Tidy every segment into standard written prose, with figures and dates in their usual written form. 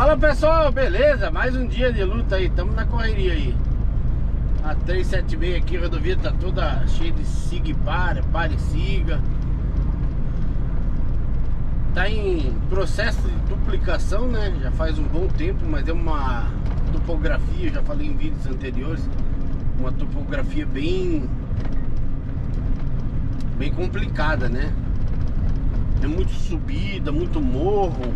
Fala pessoal, beleza? Mais um dia de luta aí, estamos na correria aí. A 376 aqui, a rodovia tá toda cheia de siga e pare e siga. Tá em processo de duplicação, né? Já faz um bom tempo, mas é uma topografia, já falei em vídeos anteriores, uma topografia bem complicada, né? É muito subida, muito morro,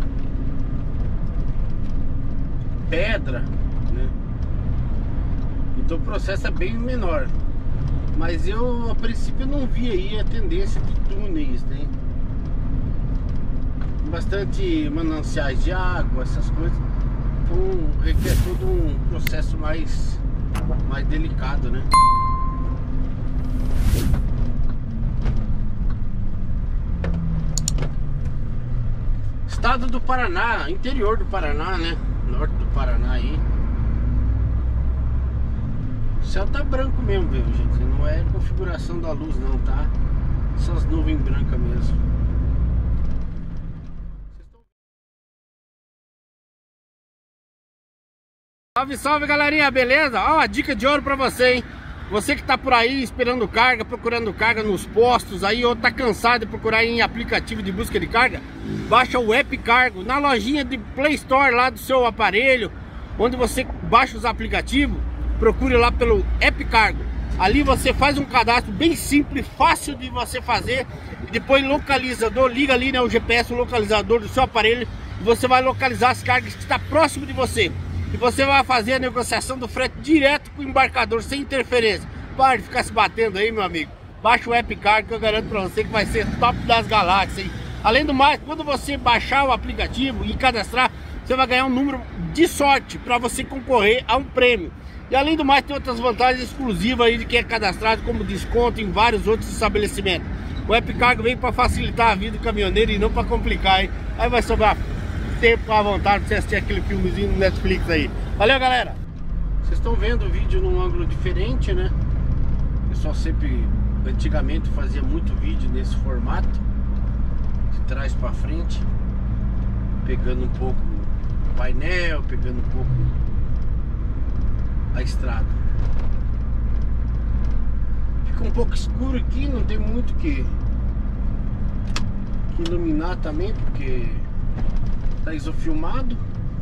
pedra, né? Então o processo é bem menor. Mas eu, a princípio, não vi aí a tendência de túneis, né? Bastante mananciais de água, essas coisas. Então requer todo um processo mais delicado, né? Estado do Paraná, interior do Paraná, né? Norte do Paraná aí. O céu tá branco mesmo, viu, gente? Não é configuração da luz não, tá? São as nuvens brancas mesmo. Salve, salve, galerinha, beleza? Ó, a dica de ouro pra você, hein? Você que tá por aí esperando carga, procurando carga nos postos aí, ou tá cansado de procurar em aplicativo de busca de carga, baixa o App Cargo na lojinha de Play Store lá do seu aparelho, onde você baixa os aplicativos, procure lá pelo App Cargo. Ali você faz um cadastro bem simples, fácil de você fazer, e depois localizador, liga ali, né, o GPS, o localizador do seu aparelho, e você vai localizar as cargas que está próximo de você. E você vai fazer a negociação do frete direto com o embarcador, sem interferência. Para de ficar se batendo aí, meu amigo. Baixa o App Cargo que eu garanto pra você que vai ser top das galáxias, hein? Além do mais, quando você baixar o aplicativo e cadastrar, você vai ganhar um número de sorte para você concorrer a um prêmio. E além do mais, tem outras vantagens exclusivas aí de quem é cadastrado, como desconto em vários outros estabelecimentos. O App Cargo vem para facilitar a vida do caminhoneiro e não para complicar, hein? Aí vai sobrar tempo à vontade pra você assistir aquele filmezinho no Netflix aí. Valeu, galera! Vocês estão vendo o vídeo num ângulo diferente, né? O pessoal sempre, antigamente, fazia muito vídeo nesse formato, de trás pra frente, pegando um pouco o painel, pegando um pouco a estrada. Fica um pouco escuro aqui, não tem muito que iluminar também, porque tá isofilmado.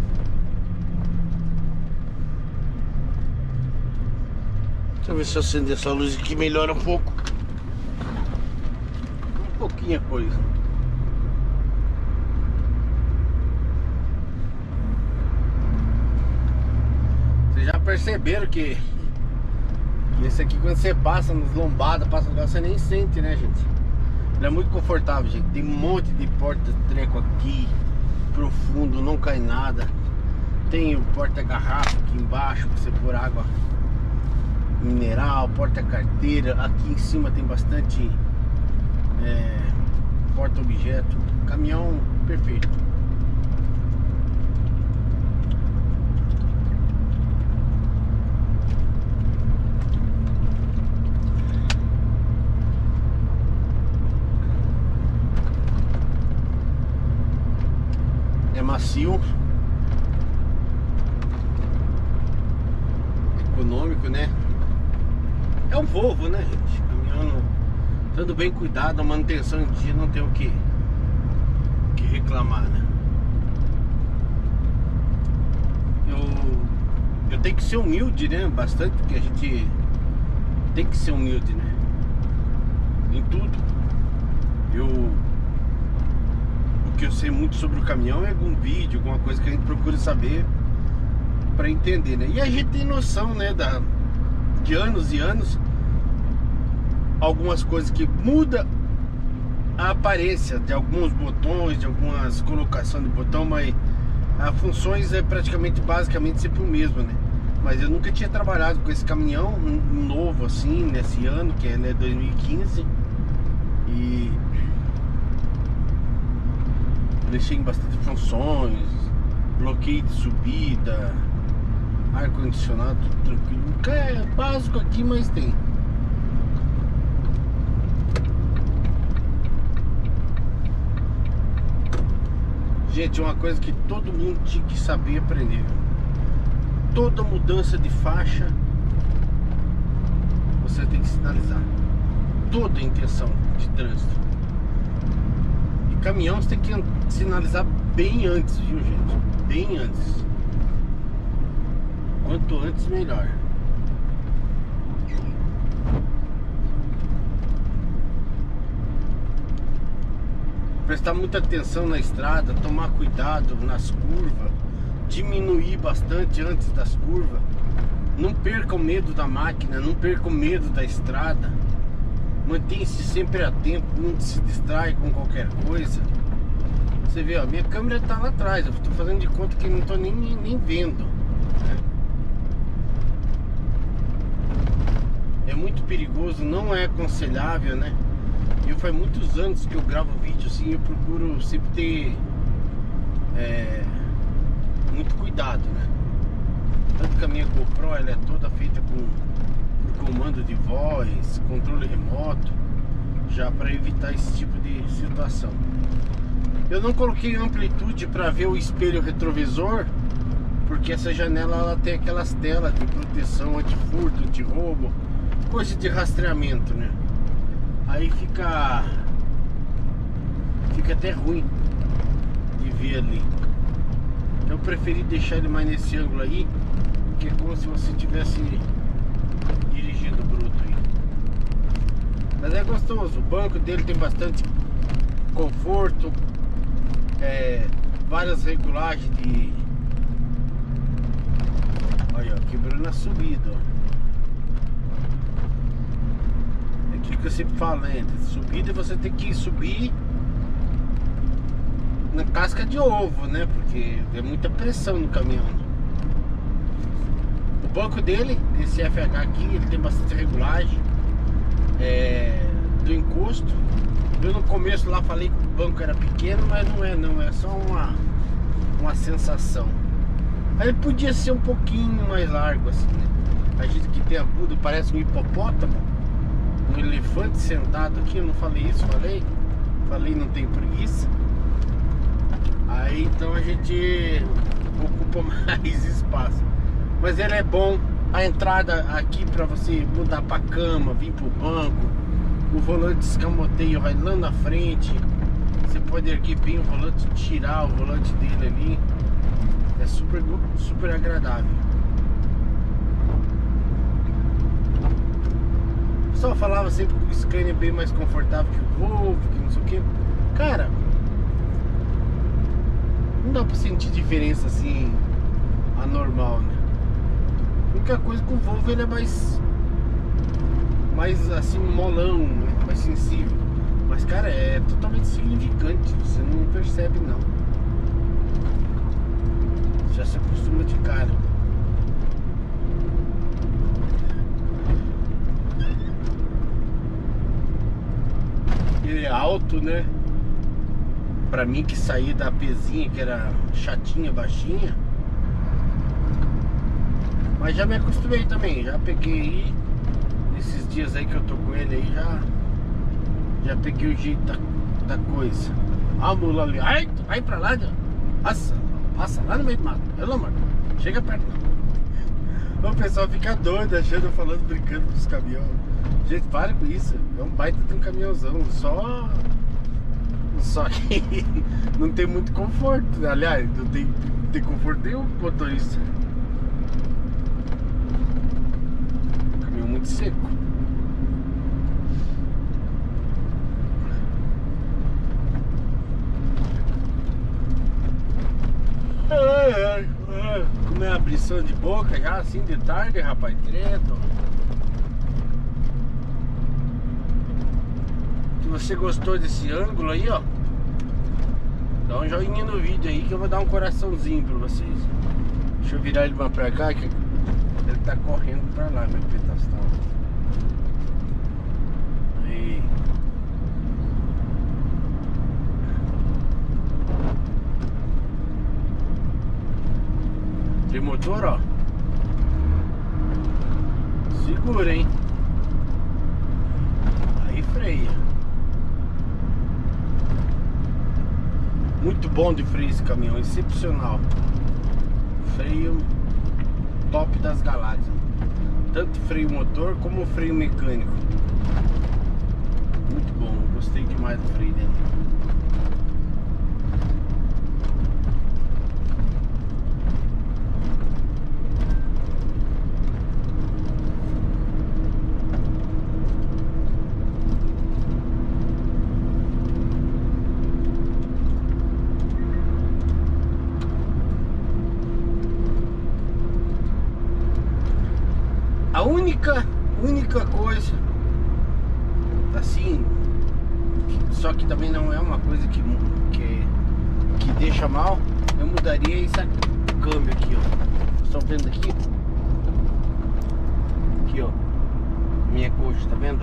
Deixa eu ver se eu acender essa luz aqui melhora um pouco. Um pouquinho a coisa. Vocês já perceberam que esse aqui, quando você passa nos lombadas, passa no lugar, você nem sente, né, gente? Ele é muito confortável, gente. Tem um monte de porta-treco aqui, profundo, não cai nada. Tem o porta-garrafa aqui embaixo pra você pôr água mineral, porta-carteira. Aqui em cima tem bastante porta-objeto. Caminhão perfeito. É macio, econômico, né? É um Volvo, né, gente? Caminhão, tudo bem cuidado, a manutenção em dia, não tem o que reclamar, né? Eu tenho que ser humilde, né? Bastante, porque a gente tem que ser humilde, né? Em tudo. O que eu sei muito sobre o caminhão é algum vídeo, alguma coisa que a gente procura saber para entender, né? E a gente tem noção, né, de anos e anos, algumas coisas que muda a aparência de alguns botões, de algumas colocações de botão, mas as funções é praticamente, basicamente sempre o mesmo, né? Mas eu nunca tinha trabalhado com esse caminhão novo assim, nesse ano, que é, né, 2015, e deixei em bastante funções, bloqueio de subida, ar-condicionado, tudo tranquilo. É básico aqui, mas tem. Gente, uma coisa que todo mundo tinha que saber aprender. Toda mudança de faixa você tem que sinalizar. Toda intenção de trânsito. E caminhão você tem que sinalizar bem antes, viu, gente? Bem antes. Quanto antes, melhor. Prestar muita atenção na estrada, tomar cuidado nas curvas, diminuir bastante antes das curvas. Não perca o medo da máquina, não perca o medo da estrada. Mantenha-se sempre a tempo, não se distrai com qualquer coisa. Você vê, ó, minha câmera tá lá atrás, eu tô fazendo de conta que não tô nem vendo, né? É muito perigoso, não é aconselhável, né? Eu faz muitos anos que eu gravo vídeo assim, eu procuro sempre ter muito cuidado, né? Tanto que a minha GoPro ela é toda feita por comando de voz, controle remoto, já para evitar esse tipo de situação. Eu não coloquei amplitude para ver o espelho retrovisor, porque essa janela ela tem aquelas telas de proteção anti-furto, anti-roubo, coisa de rastreamento, né? Aí fica até ruim de ver ali. Então eu preferi deixar ele mais nesse ângulo aí, que é como se você estivesse dirigindo bruto aí. Mas é gostoso, o banco dele tem bastante conforto, várias regulagens de... Olha, ó, quebrou na subida, ó. Que eu sempre falo, né? Subida você tem que subir na casca de ovo, né? Porque é muita pressão no caminhão. O banco dele, esse FH aqui, ele tem bastante regulagem do encosto. Eu no começo lá falei que o banco era pequeno, mas não é só uma sensação. Ele podia ser um pouquinho mais largo assim, né? A gente que tem agudo parece um hipopótamo, um elefante sentado aqui. Eu não falei isso, falei não tem preguiça. Aí então a gente ocupa mais espaço. Mas ele é bom. A entrada aqui para você mudar para cama, vir pro banco. O volante escamoteio vai lá na frente. Você pode erguer bem o volante, tirar o volante dele ali. É super agradável. O pessoal falava sempre que o Scania é bem mais confortável que o Volvo, que não sei o que. Cara, não dá pra sentir diferença assim anormal, né? A única coisa que o Volvo ele é mais assim molão, né? Mais sensível. Mas cara, é totalmente significante, você não percebe não. Já se acostuma de cara. Ele é alto, né? Pra mim que saí da Pzinha, que era chatinha, baixinha. Mas já me acostumei também. Já peguei aí. Esses dias aí que eu tô com ele aí, já peguei o jeito da coisa. A mula ali, ai, vai pra lá, passa lá no meio do mato. Pelo amor, chega perto não. O pessoal fica doido achando, falando, brincando com os caminhões. Gente, para com isso. É um baita de um caminhãozão. Só que não tem muito conforto. Aliás, não tem conforto nenhum motorista. Caminhão muito seco. Como é a abrição de boca já assim de tarde, rapaz, credo. Se você gostou desse ângulo aí, ó, dá um joinha no vídeo aí que eu vou dar um coraçãozinho pra vocês. Deixa eu virar ele mais pra cá, que ele tá correndo pra lá, meu pedastão. Aí. Tem motor, ó. Segura, hein? Aí freia. Muito bom de freio esse caminhão, excepcional. Freio top das galáxias. Tanto freio motor como freio mecânico. Muito bom, gostei demais do freio dele. A única coisa assim, só que também não é uma coisa que deixa mal, eu mudaria esse câmbio aqui, ó. Estão vendo aqui? Aqui, ó. Minha coxa, tá vendo?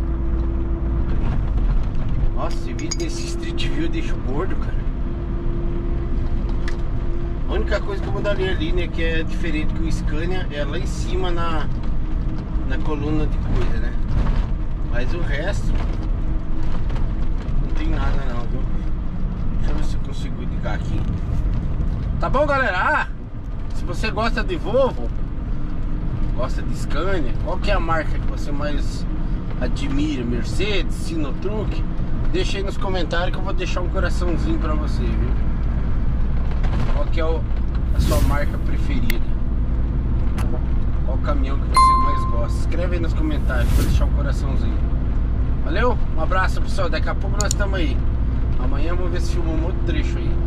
Nossa, esse vídeo desse Street View deixa o gordo, cara. A única coisa que eu mudaria ali, né, que é diferente que o Scania, é lá em cima na coluna de coisa, né? Mas o resto não tem nada não, viu? Deixa eu ver se eu consigo ligar aqui. Tá bom, galera? Se você gosta de Volvo, gosta de Scania, qual que é a marca que você mais admira? Mercedes, Sinotruck? Deixa aí nos comentários que eu vou deixar um coraçãozinho pra você, viu? Qual que é a sua marca preferida? Qual caminhão que você mais gosta? Escreve aí nos comentários para deixar um coraçãozinho. Valeu? Um abraço, pessoal. Daqui a pouco nós estamos aí. Amanhã eu vou ver se filma um outro trecho aí.